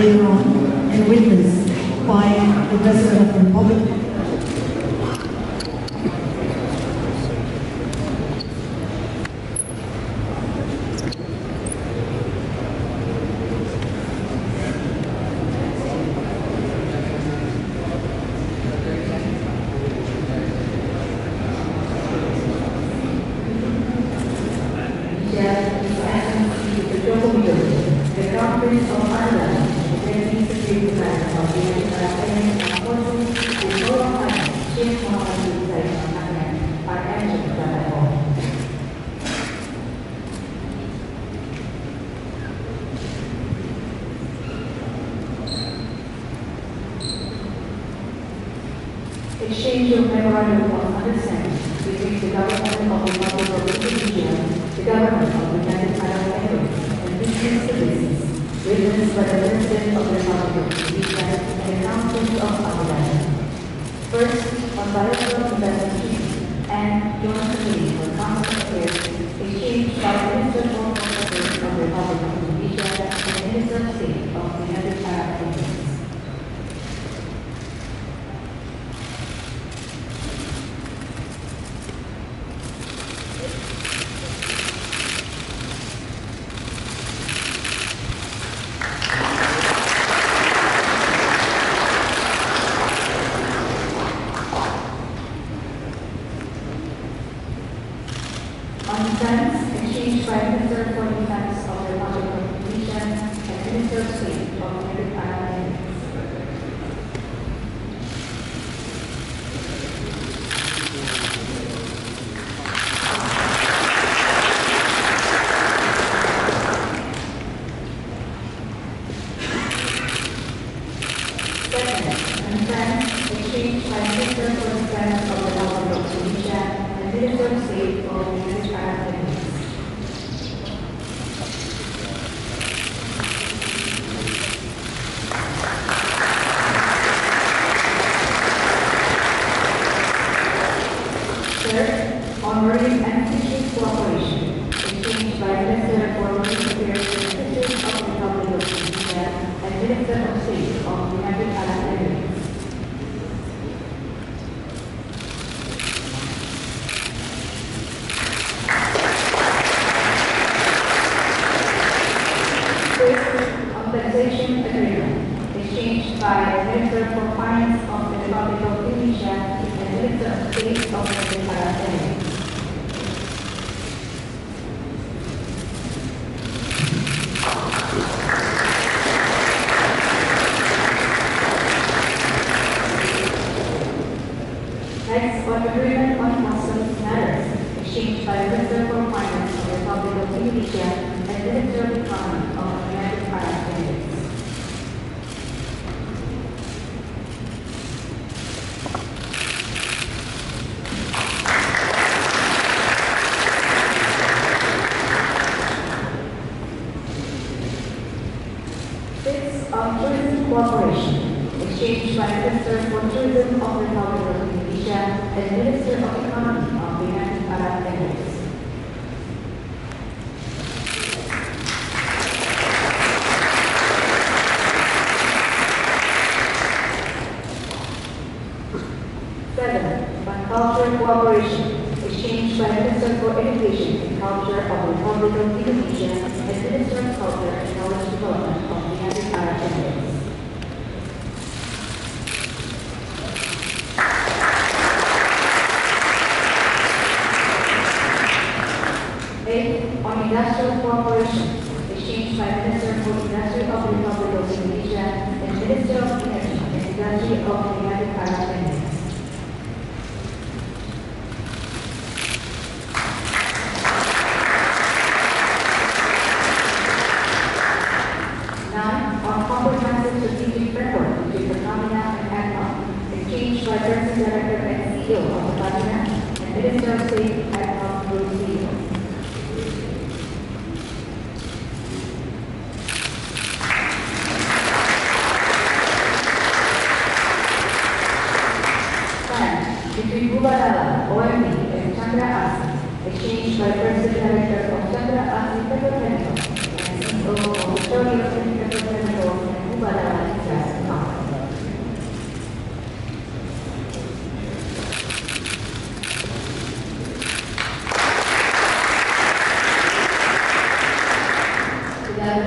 later on and witnessed by the President of the Republic. Exchange of memorandum of understanding between the government of the Republic of Indonesia, the government of the United Arab Emirates, and business services, witnessed by the President of the Republic of Indonesia and the Council of Abu Dhabi. First, on bilateral investment treaty and joint committee for Council Affairs, exchanged by the Minister for Foreign Affairs of the Republic of Indonesia and Minister of State of the United Arab Emirates. On defense, exchanged by Minister for Defense of the Republic of Indonesia and Minister of State of the United Arab Emirates. Second, on defense, exchanged by Minister for Defense of the Republic of Indonesia and Minister of State of the United Arab Emirates. Third, on marine and fishing cooperation, exchanged by Minister for Marine Affairs and Fisheries of the Republic of Indonesia and Minister of State of the United Arab Emirates. Compensation agreement exchanged by Minister for Finance of the Republic of Indonesia and Minister of State of the United Arab Emirates. Next, on agreement on customs matters exchanged by Minister for Finance of the Republic of Indonesia and Minister of Economy of the United Arab Emirates. Sixth, on tourism cooperation exchanged by Minister for Tourism of the Republic of Indonesia and Minister of Economy of the United Arab Emirates. Seven, on culture cooperation exchanged by Minister for Education and Culture of the Republic of Indonesia and Minister of Culture and Knowledge Development of the United Arab Emirates. Eight, on industrial cooperation exchanged by Minister for Industry of the Republic of Indonesia and Minister of Energy and Industry of the United Arab Emirates. Nine, on comprehensive strategic framework between Pertamina and ADNOC, exchanged by President Director and CEO of Pertamina and Minister of State ADNOC Group CEO. Between Bubadala, OMB, and Chandra Asri, exchanged by President Director of Chandra Asri Petrochemical and CEO of Victoria Petrochemical and Bubadala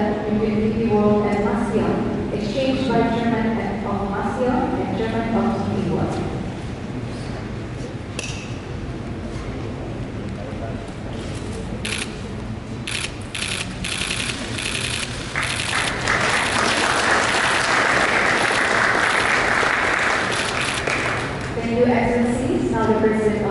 between DP World and Masion, exchanged by Chairman of Masion and Chairman of DP World. Thank you, Excellencies. Now the President